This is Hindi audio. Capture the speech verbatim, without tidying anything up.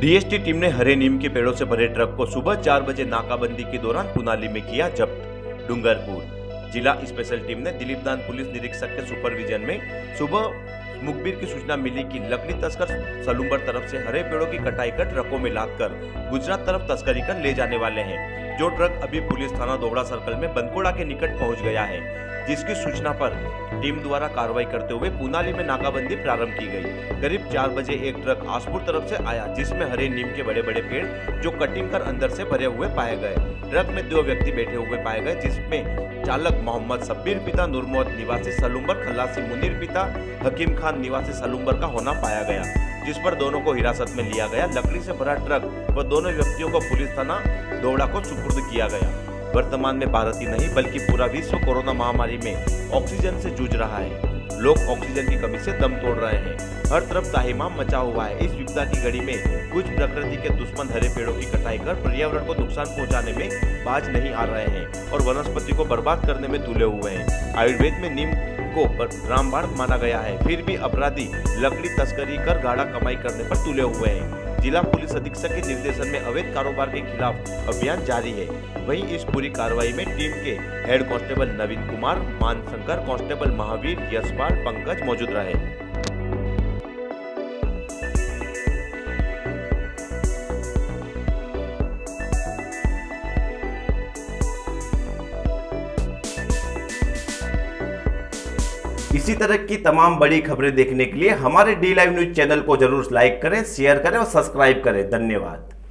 डीएसटी टीम ने हरे नीम के पेड़ों से भरे ट्रक को सुबह चार बजे नाकाबंदी के दौरान पुनाली में किया जब्त। डूंगरपुर जिला स्पेशल टीम ने दिलीपदान पुलिस निरीक्षक के सुपरविजन में सुबह मुखबिर की सूचना मिली कि लकड़ी तस्कर सलूम्बर तरफ से हरे पेड़ों की कटाई कर ट्रकों में लादकर गुजरात तरफ तस्करी कर ले जाने वाले हैं। जो ट्रक अभी पुलिस थाना दोबड़ा सर्कल में बनकोड़ा के निकट पहुंच गया है, जिसकी सूचना पर टीम द्वारा कार्रवाई करते हुए पुनाली में नाकाबंदी प्रारंभ की गई। करीब चार बजे एक ट्रक आसपुर तरफ से आया, जिसमें हरे नीम के बड़े बड़े पेड़ जो कटिंग कर अंदर से भरे हुए पाए गए। ट्रक में दो व्यक्ति बैठे हुए पाए गए, जिसमें चालक मोहम्मद शब्बीर पिता नूर मोहम्मद निवासी सलूम्बर, खल्लासी मुनीर पिता हकीम खान निवासी सलूम्बर का होना पाया गया, जिस पर दोनों को हिरासत में लिया गया। लकड़ी से भरा ट्रक व दोनों व्यक्तियों को पुलिस थाना दोबड़ा को सुपुर्द किया गया। वर्तमान में भारत ही नहीं बल्कि पूरा विश्व कोरोना महामारी में ऑक्सीजन से जूझ रहा है। लोग ऑक्सीजन की कमी से दम तोड़ रहे हैं। हर तरफ ताहिमाम मचा हुआ है। इस विपदा की घड़ी में कुछ प्रकृति के दुश्मन हरे पेड़ों की कटाई कर पर्यावरण को नुकसान पहुंचाने में बाज नहीं आ रहे हैं और वनस्पति को बर्बाद करने में तुले हुए हैं। आयुर्वेद में नीम को रामबाण माना गया है, फिर भी अपराधी लकड़ी तस्करी कर गाढ़ा कमाई करने पर तुले हुए हैं। जिला पुलिस अधीक्षक के निर्देशन में अवैध कारोबार के खिलाफ अभियान जारी है। वहीं इस पूरी कार्रवाई में टीम के head constable Naveen Kumar, Manshankar, constable Mahavir, Yashpal, Pankaj मौजूद रहे। इसी तरह की तमाम बड़ी खबरें देखने के लिए हमारे डी लाइव न्यूज चैनल को जरूर लाइक करें, शेयर करें और सब्सक्राइब करें। धन्यवाद।